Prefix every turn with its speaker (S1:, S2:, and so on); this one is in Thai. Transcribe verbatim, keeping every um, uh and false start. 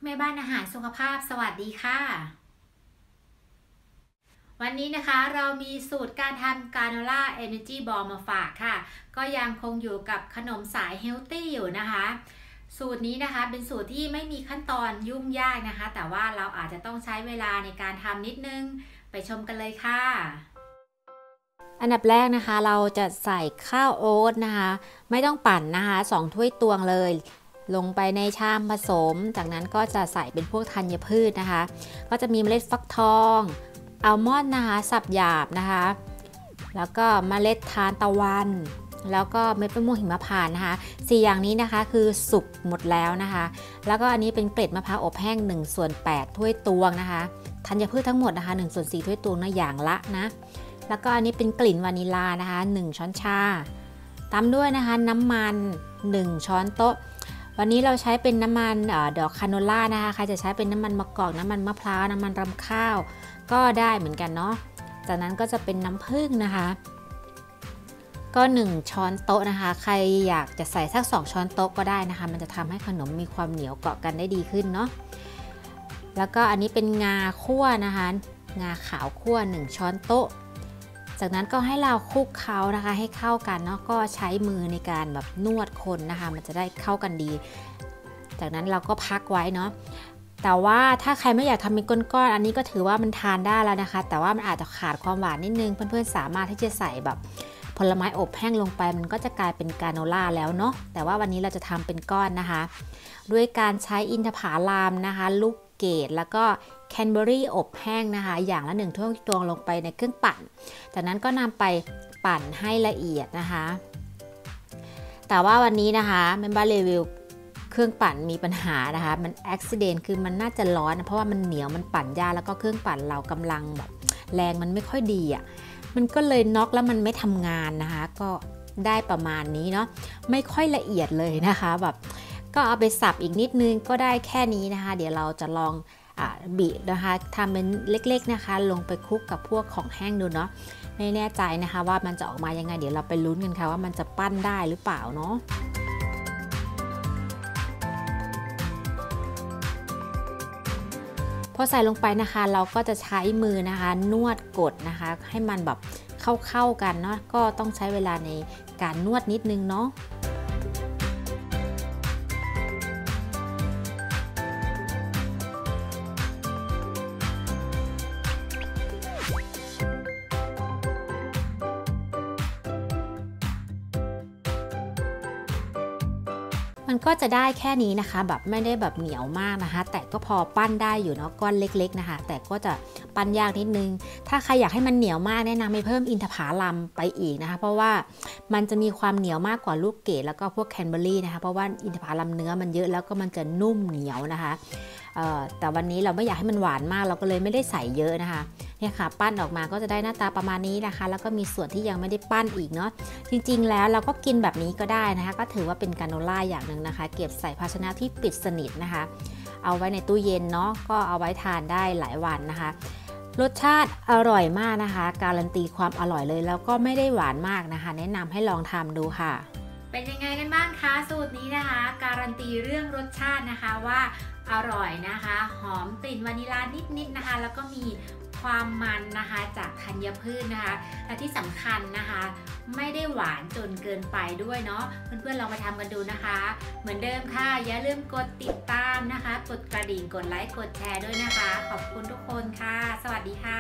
S1: ม่บ้านอาหารสุขภาพสวัสดีค่ะวันนี้นะคะเรามีสูตรการทำกราโนล่าเอเนอร์จีบอลมาฝากค่ะก็ยังคงอยู่กับขนมสายเฮลตี้อยู่นะคะสูตรนี้นะคะเป็นสูตรที่ไม่มีขั้นตอนยุ่งยากนะคะแต่ว่าเราอาจจะต้องใช้เวลาในการทำนิดนึงไปชมกันเลยค่ะอันดับแรกนะคะเราจะใส่ข้าวโอ๊ตนะคะไม่ต้องปั่นนะคะสองถ้วยตวงเลยลงไปในชามผสมจากนั้นก็จะใส่เป็นพวกธัญพืชนะคะก็จะมีเมล็ดฟักทองอัลมอนด์นะคะสับหยาบนะคะแล้วก็เมล็ดทานตะวันแล้วก็เม็ดมะม่วงหิมพานต์นะคะสี่อย่างนี้นะคะคือสุกหมดแล้วนะคะแล้วก็อันนี้เป็นเกล็ดมะพร้าวอบแห้งหนึ่งส่วนแปดถ้วยตวงนะคะธัญพืชทั้งหมดนะคะหนึ่งส่วนสี่ถ้วยตวงนะอย่างละนะแล้วก็อันนี้เป็นกลิ่นวานิลลานะคะหนึ่งช้อนชาตามด้วยนะคะน้ำมันหนึ่งช้อนโต๊ะวันนี้เราใช้เป็นน้ำมันดอกคาโนล่านะคะใครจะใช้เป็นน้ำมันมะกอกน้ำมันมะพร้าวน้ำมันรำข้าวก็ได้เหมือนกันเนาะจากนั้นก็จะเป็นน้ำผึ้งนะคะก็หนึ่งช้อนโต๊ะนะคะใครอยากจะใส่สักสองช้อนโต๊ะก็ได้นะคะมันจะทำให้ขนมมีความเหนียวเกาะกันได้ดีขึ้นเนาะแล้วก็อันนี้เป็นงาคั่วนะคะงาขาวคั่วหนึ่งช้อนโต๊ะจากนั้นก็ให้เราคลุกเคล้านะคะให้เข้ากันเนาะก็ใช้มือในการแบบนวดคนนะคะมันจะได้เข้ากันดีจากนั้นเราก็พักไว้เนาะแต่ว่าถ้าใครไม่อยากทำเป็นก้อนๆอันนี้ก็ถือว่ามันทานได้แล้วนะคะแต่ว่ามันอาจจะขาดความหวานนิดนึงเพื่อนๆสามารถที่จะใส่แบบผลไม้อบแห้งลงไปมันก็จะกลายเป็นกราโนล่าแล้วเนาะแต่ว่าวันนี้เราจะทำเป็นก้อนนะคะด้วยการใช้อินทผลัมนะคะลูกเกดแล้วก็แคนเบอรี่อบแห้งนะคะอย่างละหนึ่งถ้วยตวงลงไปในเครื่องปั่นจากนั้นก็นำไปปั่นให้ละเอียดนะคะแต่ว่าวันนี้นะคะเมมเบอร์รีวิวเครื่องปั่นมีปัญหานะคะมันอุบิเหตุคือมันน่าจะร้อนนะเพราะว่ามันเหนียวมันปั่นยากแล้วก็เครื่องปั่นเรากำลังแบบแรงมันไม่ค่อยดีอ่ะมันก็เลยน็อกแล้วมันไม่ทำงานนะคะก็ได้ประมาณนี้เนาะไม่ค่อยละเอียดเลยนะคะแบบก็เอาไปสับอีกนิดนึงก็ได้แค่นี้นะคะเดี๋ยวเราจะลองบีบนะคะทำเป็นเล็กๆนะคะลงไปคลุกกับพวกของแห้งดูเนาะไม่แน่ใจนะคะว่ามันจะออกมายังไงเดี๋ยวเราไปลุ้นกันค่ะว่ามันจะปั้นได้หรือเปล่าเนาะพอใส่ลงไปนะคะเราก็จะใช้มือนะคะนวดกดนะคะให้มันแบบเข้าๆกันเนาะก็ต้องใช้เวลาในการนวดนิดนึงเนาะมันก็จะได้แค่นี้นะคะแบบไม่ได้แบบเหนียวมากนะคะแต่ก็พอปั้นได้อยู่เนาะก้อนเล็กๆนะคะแต่ก็จะปั้นยากนิดนึงถ้าใครอยากให้มันเหนียวมากแนะนำให้เพิ่มอินทผลัมไปอีกนะคะเพราะว่ามันจะมีความเหนียวมากกว่าลูกเกดแล้วก็พวกแคนเบอรี่นะคะเพราะว่าอินทผลัมเนื้อมันเยอะแล้วก็มันจะนุ่มเหนียวนะคะแต่วันนี้เราไม่อยากให้มันหวานมากเราก็เลยไม่ได้ใส่เยอะนะคะเนี่ยค่ะปั้นออกมาก็จะได้หน้าตาประมาณนี้นะคะแล้วก็มีส่วนที่ยังไม่ได้ปั้นอีกเนาะจริงๆแล้วเราก็กินแบบนี้ก็ได้นะคะก็ถือว่าเป็นกราโนล่าอย่างหนึ่งนะคะเก็บใส่ภาชนะที่ปิดสนิทนะคะเอาไว้ในตู้เย็นเนาะก็เอาไว้ทานได้หลายวันนะคะรสชาติอร่อยมากนะคะการันตีความอร่อยเลยแล้วก็ไม่ได้หวานมากนะคะแนะนำให้ลองทำดูค่ะเป็นยังไงกันบ้างคะสูตรนี้นะคะการันตีเรื่องรสชาตินะคะว่าอร่อยนะคะหอมกลิ่นวานิลานิดๆนะคะแล้วก็มีความมันนะคะจากธัญพืชนะคะและที่สำคัญนะคะไม่ได้หวานจนเกินไปด้วยเนาะเพื่อนๆลองไปทำกันดูนะคะเหมือนเดิมค่ะอย่าลืมกดติดตามนะคะกดกระดิ่งกดไลค์กดแชร์ด้วยนะคะขอบคุณทุกคนค่ะสวัสดีค่ะ